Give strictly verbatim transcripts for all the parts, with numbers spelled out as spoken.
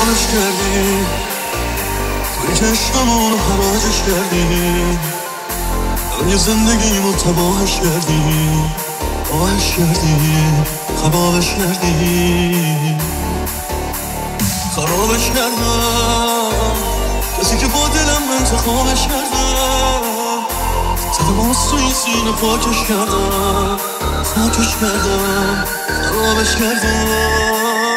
خرابش کردی، توی چشممون حراجش کردی، دنیا زندگیمو تباهش کردی، آهش کردی، خرابش کردی. خرابش کردم، کسی که با دلم انتخابش کردم، زدم تو این سینه پاکش کردم، خاکش کردم، خرابش کردم.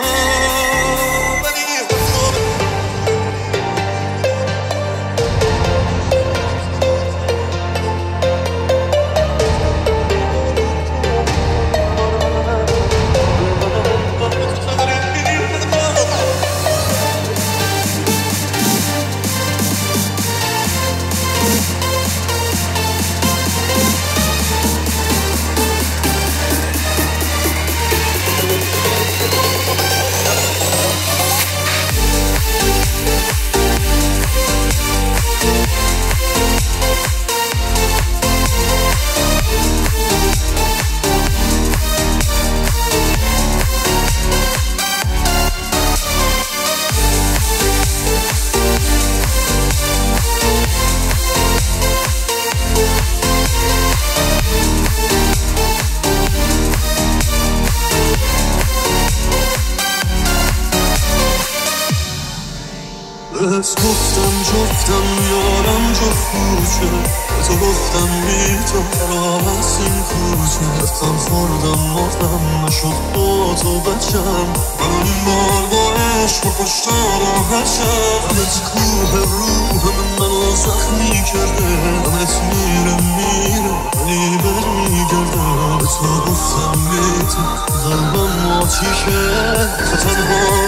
بهت گفتم جفتم یارم جفت کوچه، به تو گفتم بی تو خراب است این کوچه. رفتم خوردم مردم نشد با تو بچم، من این بار با عشق و کشتار راحتم. همت کوه روح منو زخمی کرده، همت میره میره ولی بر میگرده. به تو گفتم بی تو قلبم آتیشه، تو تنها